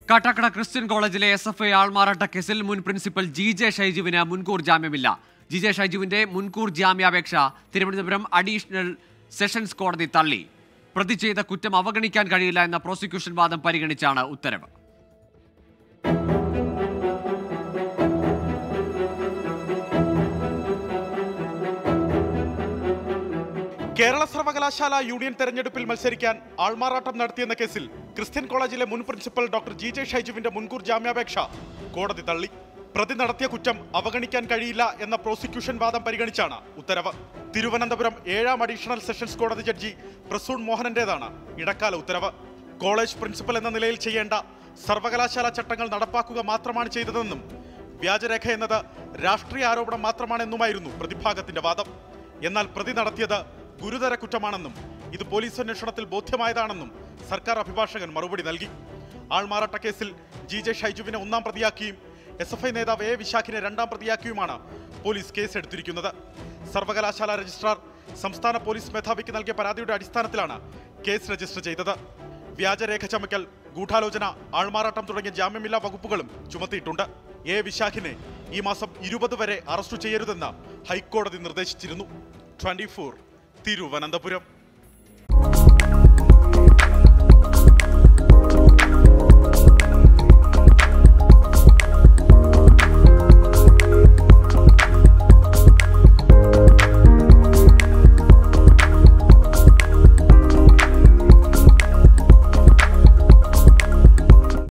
Kattakada Christian കോളേജിലെ SFI ആൾമാറാട്ട കേസിൽ മുൻ പ്രിൻസിപ്പൽ GJ ഷൈജുവിന് മുൻകൂർ ജാമ്യമില്ല. GJ ഷൈജുവിന്റെ മുൻകൂർ ജാമ്യാപേക്ഷ തിരുവനന്തപുരം അഡീഷണൽ സെഷൻസ് കോടതി തള്ളി. പ്രതി ചെയ്ത കുറ്റം അവഗണിക്കാൻ കഴിയില്ല എന്ന പ്രോസിക്യൂഷൻ വാദം പരിഗണിച്ചാണ് ഉത്തരവ്. കേരള സർവകലാശാല യൂണിയൻ തെരഞ്ഞെടുപ്പിൽ മത്സരിക്കാൻ ആൾമാറാട്ടം നടത്തിയെന്ന കേസിൽ ക്രിസ്ത്യൻ കോളേജിലെ മുൻ പ്രിൻസിപ്പൽ ഡോക്ടർ GJ ഷൈജുവിന്റെ മുൻകൂർ ജാമ്യാപേക്ഷ കോടതി തള്ളി. പ്രതി നടത്തിയ കുറ്റം അവഗണിക്കാൻ കഴിയില്ല എന്ന പ്രോസിക്യൂഷൻ വാദം പരിഗണിച്ചാണ് ഉത്തരവ്. തിരുവനന്തപുരം 7ാം അഡീഷണൽ സെഷൻസ് കോടതി ജഡ്ജി പ്രസൂൺ മോഹനന്റേതാണ് ഇടക്കാല ഉത്തരവ്. കോളേജ് പ്രിൻസിപ്പൽ എന്ന നിലയിൽ ചെയ്യേണ്ട സർവകലാശാല ചട്ടങ്ങൾ നടപ്പാക്കുക മാത്രമാണ് ചെയ്തതെന്നും വ്യാജരേഖ എന്നത് രാഷ്ട്രീയ ആരോപണം മാത്രമാണെന്നുമായിരുന്നു പ്രതിഭാഗത്തിന്റെ വാദം. എന്നാൽ പ്രതി നടത്തിയത് ഗുരുതര കുറ്റമാണെന്നും ഇത് പോലീസ് അന്വേഷണത്തിൽ ബോധ്യമായതാണെന്നും സർക്കാർ അഭിഭാഷകൻ മറുപടി നൽകി. ആൾമാറാട്ട കേസിൽ GJ ഷൈജുവിനെ 1ാം പ്രതിയാക്കിയും SFI നേതാവ് A വിശാഖിനെ 2ാം പ്രതിയാക്കിയുമാണ് പോലീസ് കേസെടുത്തിരിക്കുന്നത്. സർവകലാശാല രജിസ്ട്രാർ സംസ്ഥാന പോലീസ് മേധാവിക്ക് നൽകിയ പരാതിയുടെ അടിസ്ഥാനത്തിലാണ് കേസ് രജിസ്റ്റർ ചെയ്തത്. വ്യാജരേഖ ചമയ്ക്കൽ, ഗൂഢാലോചന, ആൾമാറാട്ടം തുടങ്ങിയ ജാമ്യമില്ലാ വകുപ്പുകളും ചുമത്തിയിട്ടുണ്ട്. A വിശാഖിനെ ഈ മാസം 20 വരെ അറസ്റ്റ് ചെയ്യരുതെന്ന് ഹൈക്കോടതി നിർദ്ദേശിച്ചിരുന്നു. 24 തിരുവനന്തപുരം.